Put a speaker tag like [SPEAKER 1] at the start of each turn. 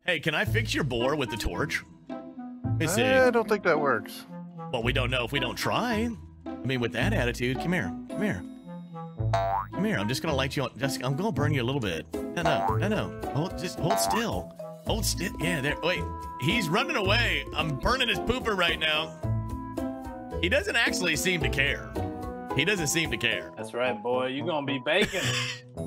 [SPEAKER 1] Hey, can I fix your boar with the torch? Let me see.
[SPEAKER 2] I don't think that works.
[SPEAKER 1] Well, we don't know if we don't try. I mean, with that attitude, come here. Come here. Come here. I'm just going to light you on. I'm going to burn you a little bit. No. Just hold still. Hold still. Yeah, there. Wait. He's running away. I'm burning his pooper right now. He doesn't actually seem to care. He doesn't seem to care.
[SPEAKER 3] That's right, boy. You're going to be baking.